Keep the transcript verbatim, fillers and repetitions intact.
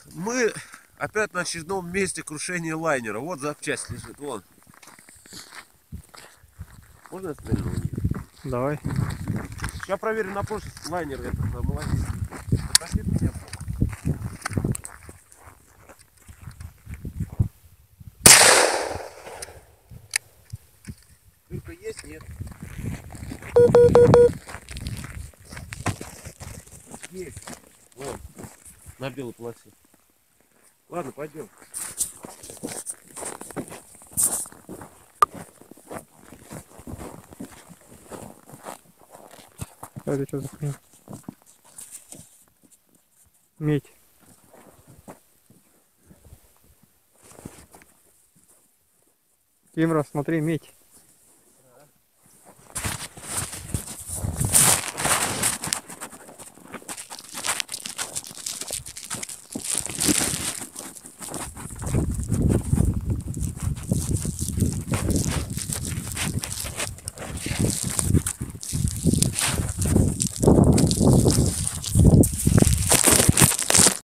Мы опять на очередном месте крушения лайнера. Вот запчасть лежит, вон. Можно я стрельну? Давай. Сейчас проверим на прочность лайнер этот, молодец. Попросит меня. Дырка есть? Нет. Есть. Вон. На белой полосе. Ладно, пойдем. Это что за хрень? Медь. Кимра, смотри, медь.